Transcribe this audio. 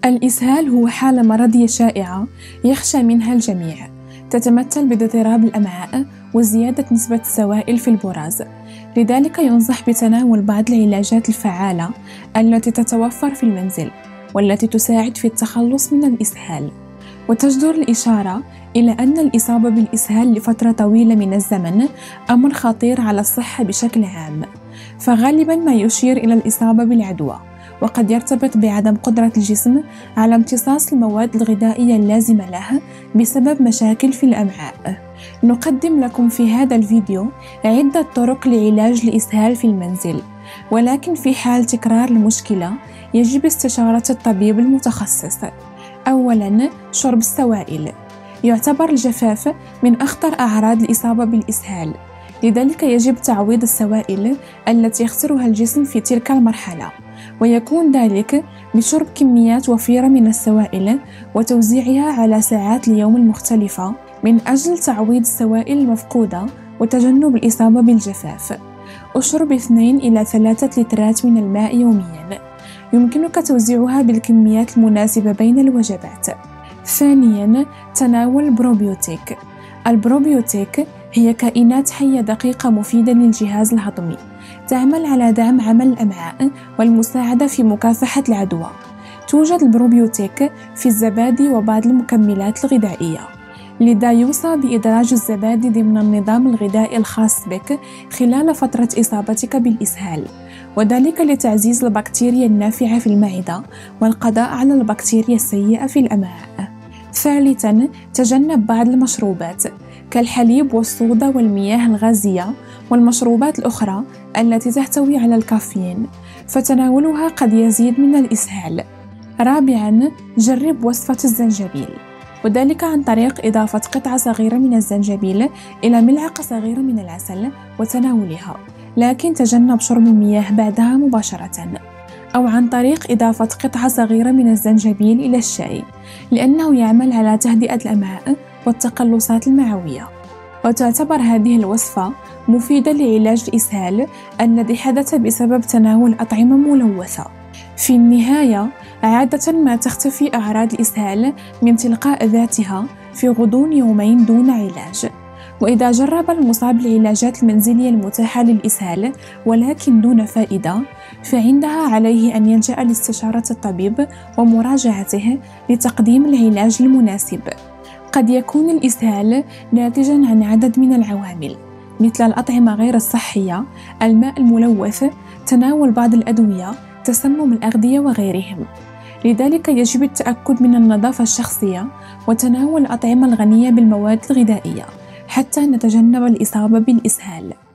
الإسهال هو حالة مرضية شائعة يخشى منها الجميع، تتمثل باضطراب الأمعاء وزيادة نسبة السوائل في البراز. لذلك ينصح بتناول بعض العلاجات الفعالة التي تتوفر في المنزل والتي تساعد في التخلص من الإسهال. وتجدر الإشارة إلى أن الإصابة بالإسهال لفترة طويلة من الزمن أمر خطير على الصحة بشكل عام، فغالباً ما يشير إلى الإصابة بالعدوى، وقد يرتبط بعدم قدرة الجسم على امتصاص المواد الغذائية اللازمة له بسبب مشاكل في الأمعاء. نقدم لكم في هذا الفيديو عدة طرق لعلاج الإسهال في المنزل، ولكن في حال تكرار المشكلة يجب استشارة الطبيب المتخصص. أولاً، شرب السوائل. يعتبر الجفاف من أخطر أعراض الإصابة بالإسهال، لذلك يجب تعويض السوائل التي يخسرها الجسم في تلك المرحلة، ويكون ذلك بشرب كميات وفيرة من السوائل وتوزيعها على ساعات اليوم المختلفة من أجل تعويض السوائل المفقودة وتجنب الإصابة بالجفاف. اشرب 2 إلى 3 لترات من الماء يومياً، يمكنك توزيعها بالكميات المناسبة بين الوجبات. ثانياً، تناول بروبيوتيك. البروبيوتيك هي كائنات حية دقيقة مفيدة للجهاز الهضمي، تعمل على دعم عمل الأمعاء والمساعدة في مكافحة العدوى. توجد البروبيوتيك في الزبادي وبعض المكملات الغذائية، لذا يوصى بإدراج الزبادي ضمن النظام الغذائي الخاص بك خلال فترة إصابتك بالإسهال، وذلك لتعزيز البكتيريا النافعة في المعدة والقضاء على البكتيريا السيئة في الأمعاء. ثالثاً، تجنب بعض المشروبات كالحليب والصودا والمياه الغازية والمشروبات الأخرى التي تحتوي على الكافيين، فتناولها قد يزيد من الإسهال. رابعاً، جرب وصفة الزنجبيل، وذلك عن طريق إضافة قطعة صغيرة من الزنجبيل إلى ملعقة صغيرة من العسل وتناولها، لكن تجنب شرب المياه بعدها مباشرة، أو عن طريق إضافة قطعة صغيرة من الزنجبيل إلى الشاي، لأنه يعمل على تهدئة الأمعاء والتقلصات المعوية. وتعتبر هذه الوصفة مفيدة لعلاج الإسهال الذي حدث بسبب تناول أطعمة ملوثة. في النهاية، عادة ما تختفي أعراض الإسهال من تلقاء ذاتها في غضون يومين دون علاج. وإذا جرب المصاب العلاجات المنزلية المتاحة للإسهال ولكن دون فائدة، فعندها عليه أن يلجأ لاستشارة الطبيب ومراجعته لتقديم العلاج المناسب. قد يكون الإسهال ناتجاً عن عدد من العوامل مثل الأطعمة غير الصحية، الماء الملوث، تناول بعض الأدوية، تسمم الأغذية وغيرهم. لذلك يجب التأكد من النظافة الشخصية وتناول الأطعمة الغنية بالمواد الغذائية حتى نتجنب الإصابة بالإسهال.